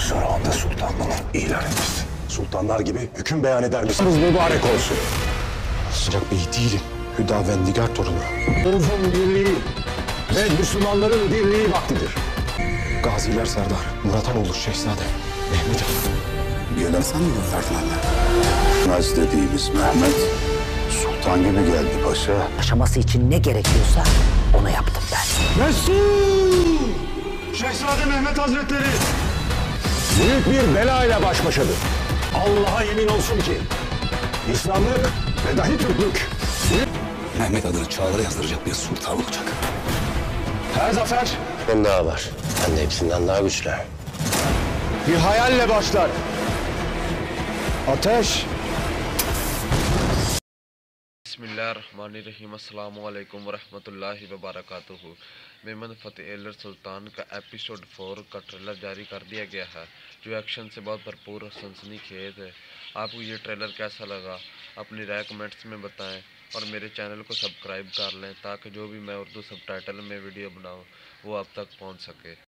Sonra anda sultanlığını ilan etmişsin. Sultanlar gibi hüküm beyan eder misiniz? Mübarek olsun. Sıcak Bey değilim. Hüdavendigar torunu. Urf'un birliği ve Müslümanların birliği vaktidir. Gaziler Serdar, Murat Hanoğlu Şehzade, Mehmet Ali. Gelen sen mi gönderdin anne? Naz dediğimiz Mehmet, sultan gibi geldi paşa. Yaşaması için ne gerekiyorsa onu yaptım ben. Mesut! Şehzade Mehmet Hazretleri! Büyük bir belayla baş başadır. Allah'a yemin olsun ki İslamlık ve dahi Türklük Mehmet adını çağlara yazdıracak bir sultan olacak. her zafer Ben daha var. Ben de hepsinden daha güçlü. bir hayalle başlar. Ateş बिस्मिल्लाहिर्रहमानिर्रहीम अस्सलामु अलैकुम वरहमतुल्लाहि वबरकातुहू। मेमन फ़तेह एलर सुल्तान का एपिसोड 4 का ट्रेलर जारी कर दिया गया है, जो एक्शन से बहुत भरपूर और सनसनीखेज है। आपको ये ट्रेलर कैसा लगा अपनी राय कमेंट्स में बताएं और मेरे चैनल को सब्सक्राइब कर लें ताकि जो भी मैं उर्दू सबटाइटल में वीडियो बनाऊं वो आप तक पहुंच सके।